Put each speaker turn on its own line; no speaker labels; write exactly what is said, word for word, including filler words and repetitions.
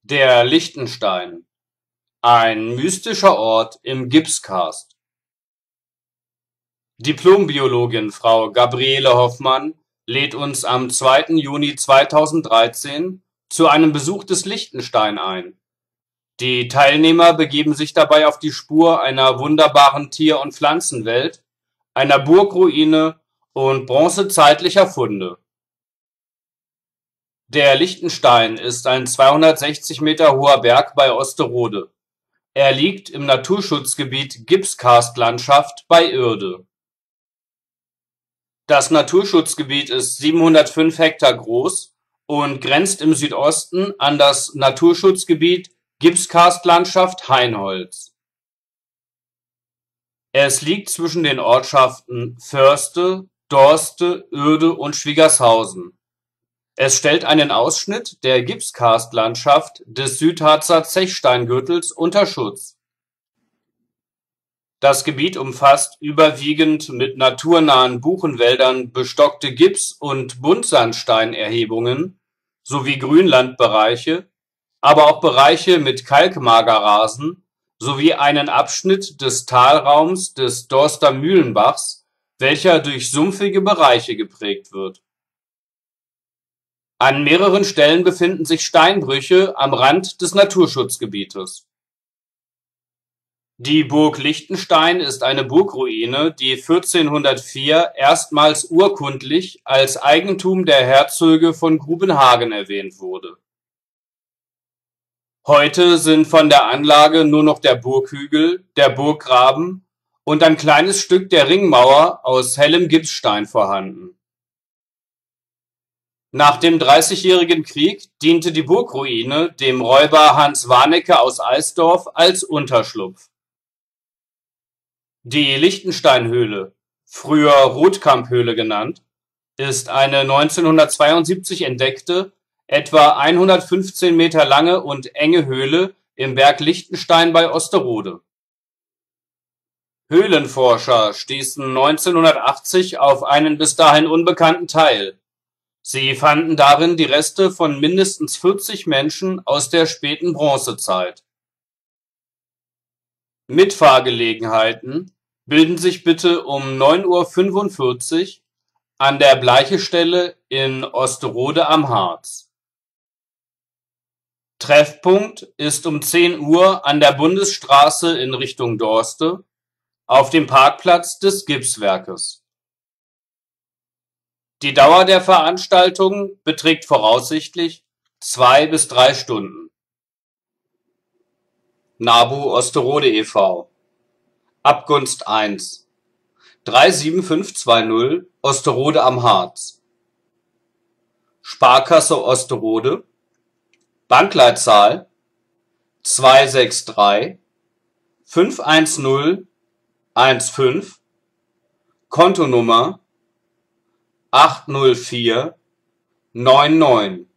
Der Liechtenstein, ein mystischer Ort im Gipskarst. Diplombiologin Frau Gabriele Hoffmann lädt uns am zweiten Juni zweitausenddreizehn zu einem Besuch des Liechtenstein ein. Die Teilnehmer begeben sich dabei auf die Spur einer wunderbaren Tier- und Pflanzenwelt, einer Burgruine und bronzezeitlicher Funde. Der Liechtenstein ist ein zweihundertsechzig Meter hoher Berg bei Osterode. Er liegt im Naturschutzgebiet Gipskarstlandschaft bei Oerde. Das Naturschutzgebiet ist siebenhundertfünf Hektar groß und grenzt im Südosten an das Naturschutzgebiet Gipskarstlandschaft Hainholz. Es liegt zwischen den Ortschaften Förste, Dorste, Oerde und Schwiegershausen. Es stellt einen Ausschnitt der Gipskarstlandschaft des Südharzer Zechsteingürtels unter Schutz. Das Gebiet umfasst überwiegend mit naturnahen Buchenwäldern bestockte Gips- und Buntsandsteinerhebungen sowie Grünlandbereiche, aber auch Bereiche mit Kalkmagerrasen sowie einen Abschnitt des Talraums des Dorster Mühlenbachs, welcher durch sumpfige Bereiche geprägt wird. An mehreren Stellen befinden sich Steinbrüche am Rand des Naturschutzgebietes. Die Burg Liechtenstein ist eine Burgruine, die vierzehnhundertvier erstmals urkundlich als Eigentum der Herzöge von Grubenhagen erwähnt wurde. Heute sind von der Anlage nur noch der Burghügel, der Burggraben und ein kleines Stück der Ringmauer aus hellem Gipsstein vorhanden. Nach dem Dreißigjährigen Krieg diente die Burgruine dem Räuber Hans Warnecke aus Eisdorf als Unterschlupf. Die Liechtensteinhöhle, früher Rotkamphöhle genannt, ist eine neunzehnhundertzweiundsiebzig entdeckte, etwa hundertfünfzehn Meter lange und enge Höhle im Berg Liechtenstein bei Osterode. Höhlenforscher stießen neunzehnhundertachtzig auf einen bis dahin unbekannten Teil. Sie fanden darin die Reste von mindestens vierzig Menschen aus der späten Bronzezeit. Mitfahrgelegenheiten bilden sich bitte um neun Uhr fünfundvierzig an der Bleichestelle in Osterode am Harz. Treffpunkt ist um zehn Uhr an der Bundesstraße in Richtung Dorste auf dem Parkplatz des Gipswerkes. Die Dauer der Veranstaltung beträgt voraussichtlich zwei bis drei Stunden. NABU Osterode e V Abgunst eins drei sieben fünf zwei null Osterode am Harz. Sparkasse Osterode Bankleitzahl zwei sechs drei fünf eins null eins fünf Kontonummer acht null vier neun neun